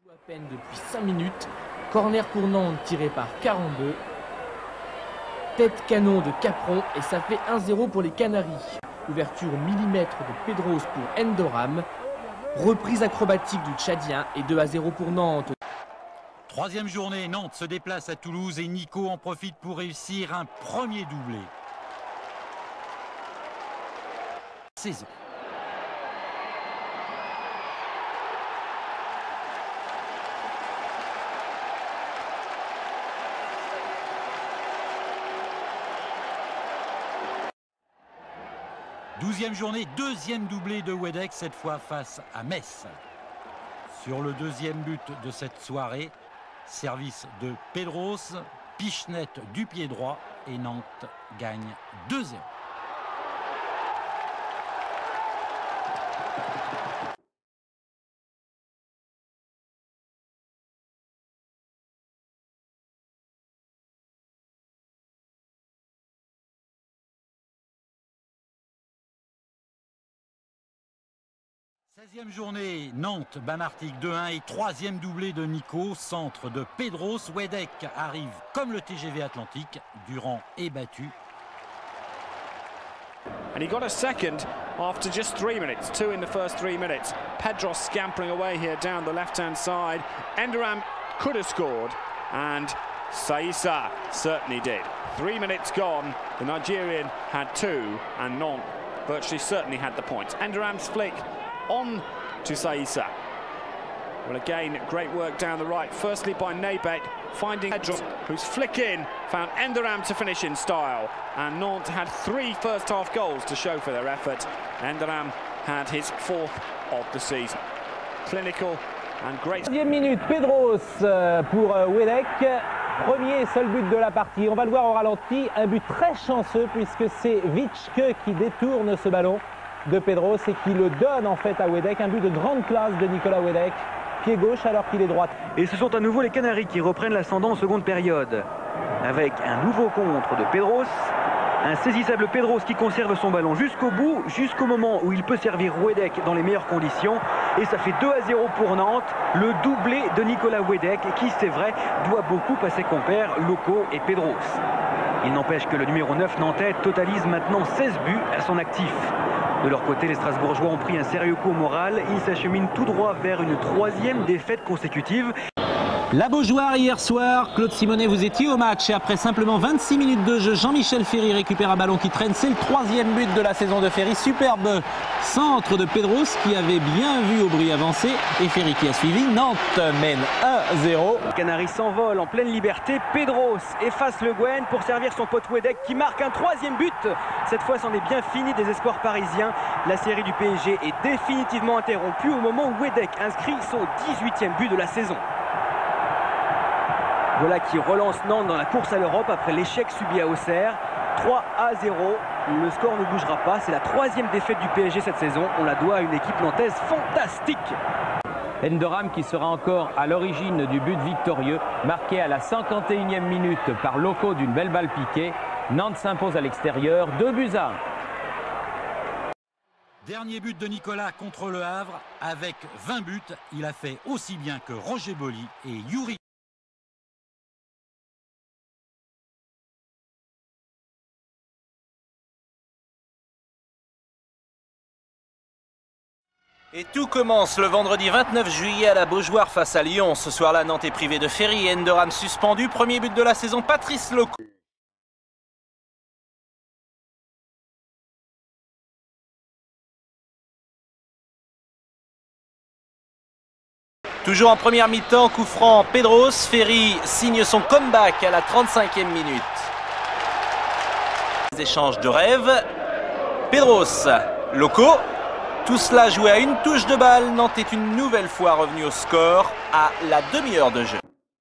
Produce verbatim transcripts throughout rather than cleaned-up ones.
À peine depuis cinq minutes, corner pour Nantes tiré par quarante-deux. Tête canon de Capron et ça fait un zéro pour les Canaries. Ouverture au millimètre de Pedros pour Endoram. Reprise acrobatique du Tchadien et deux à zéro pour Nantes. Troisième journée, Nantes se déplace à Toulouse et Nico en profite pour réussir un premier doublé. Saison. Douzième journée, deuxième doublé de Wedek, cette fois face à Metz. Sur le deuxième but de cette soirée, service de Pedros, pichenette du pied droit et Nantes gagne deux zéro. seizième journée, Nantes bat Martigues deux un et troisième doublé de Nico, centre de Pedros. Wedek arrive comme le T G V Atlantique, Durand est battu. And he got a second after just three minutes, two in the first three minutes. Pedros scampering away here down the left-hand side. Endoram could have scored, and Saïssa certainly did. Three minutes gone, the Nigerian had two, and Nantes virtually certainly had the points. Endoram's flick on to Saïssa. Well, again, great work down the right. Firstly by Nebet, finding Pedros, whose flick in found Endoram to finish in style. And Nantes had three first-half goals to show for their effort. Endoram had his fourth of the season. Clinical and great. Deuxième minute, Pedros pour Wedek. Premier et seul but de la partie. On va le voir au ralenti. Un but très chanceux puisque c'est Vitschke qui détourne ce ballon de Pedros et qui le donne en fait à Wedek. Un but de grande classe de Nicolas Wedek, pied gauche alors qu'il est droit. Et ce sont à nouveau les Canaries qui reprennent l'ascendant en seconde période. Avec un nouveau contre de Pedros, un saisissable Pedros qui conserve son ballon jusqu'au bout, jusqu'au moment où il peut servir Wedek dans les meilleures conditions. Et ça fait deux à zéro pour Nantes, le doublé de Nicolas Wedek qui, c'est vrai, doit beaucoup à ses compères Loco et Pedros. Il n'empêche que le numéro neuf nantais totalise maintenant seize buts à son actif. De leur côté, les Strasbourgeois ont pris un sérieux coup au moral. Ils s'acheminent tout droit vers une troisième défaite consécutive. La Beaujoire hier soir, Claude Simonet, vous étiez au match et après simplement vingt-six minutes de jeu, Jean-Michel Ferry récupère un ballon qui traîne. C'est le troisième but de la saison de Ferry. Superbe centre de Pedros qui avait bien vu Aubry avancer et Ferry qui a suivi. Nantes mène un zéro. Les Canaries s'envolent en pleine liberté. Pedros efface le Gwen pour servir son pote Wedek qui marque un troisième but. Cette fois, c'en est bien fini des espoirs parisiens. La série du P S G est définitivement interrompue au moment où Wedek inscrit son dix-huitième but de la saison. Voilà qui relance Nantes dans la course à l'Europe après l'échec subi à Auxerre. trois à zéro, le score ne bougera pas. C'est la troisième défaite du P S G cette saison. On la doit à une équipe nantaise fantastique. Endoram qui sera encore à l'origine du but victorieux, marqué à la cinquante et unième minute par Loco d'une belle balle piquée. Nantes s'impose à l'extérieur, deux buts à un. Dernier but de Nicolas contre le Havre. Avec vingt buts, il a fait aussi bien que Roger Boli et Yuri. Et tout commence le vendredi vingt-neuf juillet à la Beaujoire face à Lyon. Ce soir-là, Nantes est privé de Ferry et Endoram suspendu. Premier but de la saison, Patrice Loco. Toujours en première mi-temps, coup franc Pedros. Ferry signe son comeback à la trente-cinquième minute. Des échanges de rêve. Pedros, Loco. Tout cela joué à une touche de balle. Nantes est une nouvelle fois revenu au score à la demi-heure de jeu.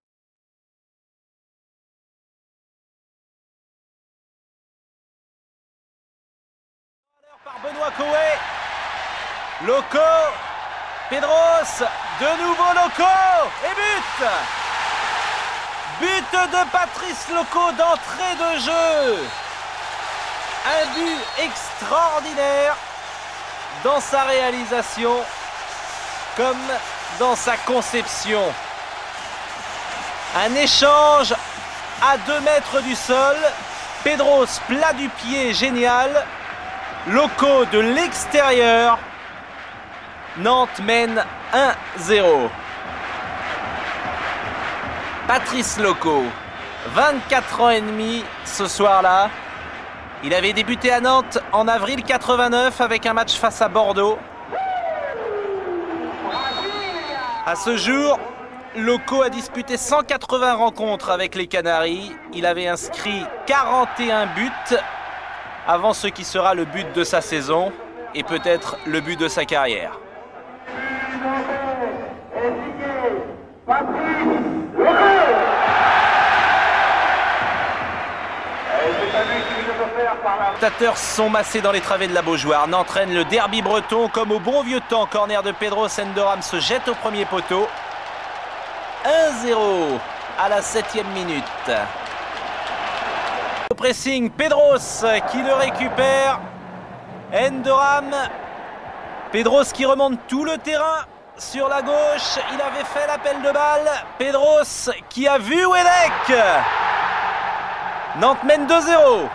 Par Benoît Coé. Loco. Pedros. De nouveau Loco. Et but. But de Patrice Loco d'entrée de jeu. Un but extraordinaire dans sa réalisation, comme dans sa conception. Un échange à deux mètres du sol. Pedros, plat du pied, génial. Loco de l'extérieur. Nantes mène un zéro. Patrice Loco, vingt-quatre ans et demi ce soir-là. Il avait débuté à Nantes en avril quatre-vingt-neuf avec un match face à Bordeaux. À ce jour, Loco a disputé cent quatre-vingts rencontres avec les Canaries. Il avait inscrit quarante et un buts avant ce qui sera le but de sa saison et peut-être le but de sa carrière. Les spectateurs sont massés dans les travées de la Beaujoire. Nantes entraîne le derby breton comme au bon vieux temps. Corner de Pedros, Endoram se jette au premier poteau. un zéro à la septième minute. Au pressing, Pedros qui le récupère. Endoram. Pedros qui remonte tout le terrain sur la gauche. Il avait fait l'appel de balle. Pedros qui a vu Wedek. Nantes mène deux zéro.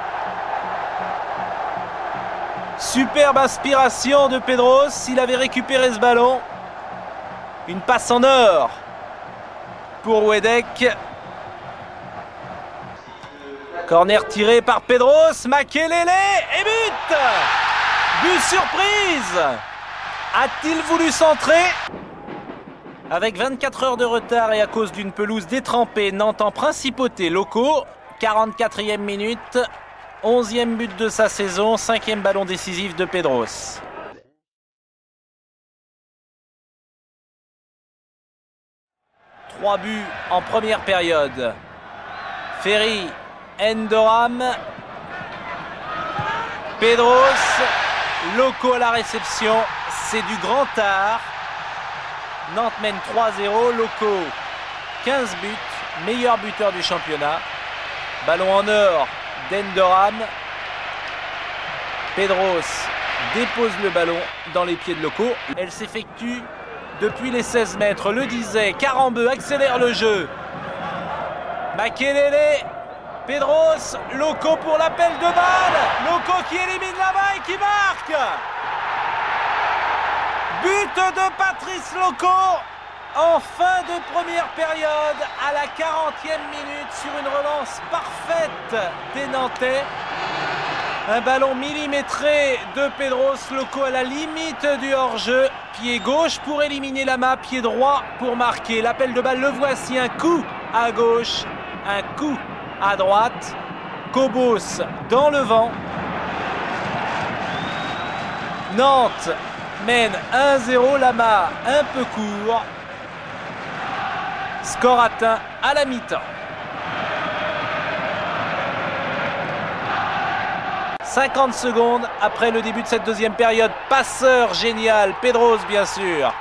Superbe inspiration de Pedros. Il avait récupéré ce ballon. Une passe en or pour Wedek. Corner tiré par Pedros. Makelele et but. But surprise. A-t-il voulu centrer? Avec vingt-quatre heures de retard et à cause d'une pelouse détrempée, Nantes en principauté. Loco, quarante-quatrième minute, onzième but de sa saison, cinquième ballon décisif de Pedros. Trois buts en première période. Ferry, Endoram, Pedros, Loco à la réception. C'est du grand art. Nantes mène trois zéro. Loco, quinze buts, meilleur buteur du championnat. Ballon en or d'Endoram. Pedros dépose le ballon dans les pieds de Loco. Elle s'effectue depuis les seize mètres. Le disait, Carambeu accélère le jeu. Makelele, Pedros, Loco pour l'appel de balle. Loco qui élimine là-bas et qui marque. But de Patrice Loco en fin de première période à la quarantième minute sur une relance parfaite des Nantais. Un ballon millimétré de Pedros. Loco à la limite du hors-jeu. Pied gauche pour éliminer Lama, pied droit pour marquer. L'appel de balle, le voici. Un coup à gauche, un coup à droite. Cobos dans le vent. Nantes mène un zéro, Lama un peu court. Score atteint à la mi-temps. cinquante secondes après le début de cette deuxième période. Passeur génial, Pedros bien sûr.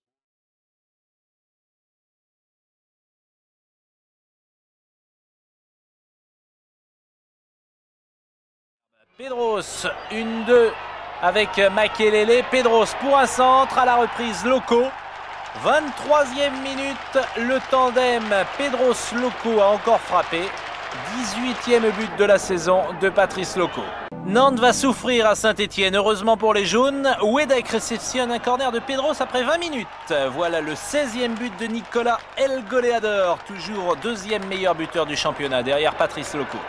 Pedros, une deux avec Makelele. Pedros pour un centre à la reprise. Loco. vingt-troisième minute, le tandem Pedros-Loco a encore frappé. dix-huitième but de la saison de Patrice Loco. Nantes va souffrir à Saint-Etienne. Heureusement pour les jaunes, Wedek réceptionne un corner de Pedros après vingt minutes. Voilà le seizième but de Nicolas El Goleador, toujours deuxième meilleur buteur du championnat derrière Patrice Loco.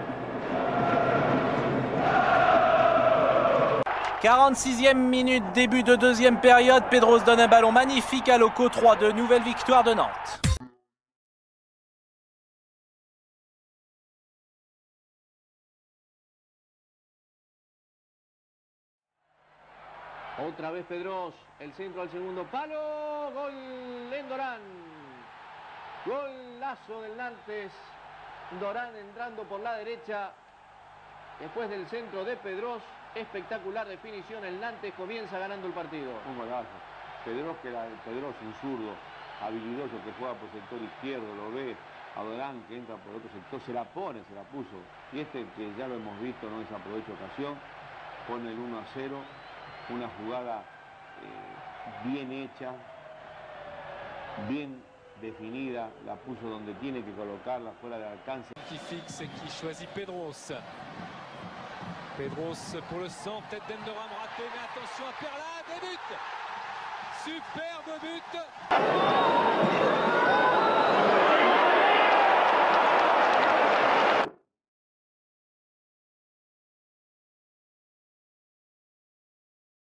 quarante-sixième minute, début de deuxième période. Pedros donne un ballon magnifique à Loco. trois deux, nouvelle victoire de Nantes. Otra vez Pedros, el centro al segundo palo, gol Endoram. Golazo del Nantes, Dorán entrando por la derecha, después del centro de Pedros. Espectacular definición, el Nantes comienza ganando el partido. Un golazo. Pedros, que era Pedros, un zurdo habilidoso que juega por sector izquierdo, lo ve a Dorán que entra por otro sector, se la pone, se la puso. Y este que ya lo hemos visto, no desaprovecha ocasión, pone el uno a cero, una jugada eh, bien hecha, bien definida, la puso donde tiene que colocarla, fuera de alcance. Qui fixe et qui choisit Pedros. Pedros pour le centre, tête d'Endoram raté, mais attention à Perla, des buts. Superbe but.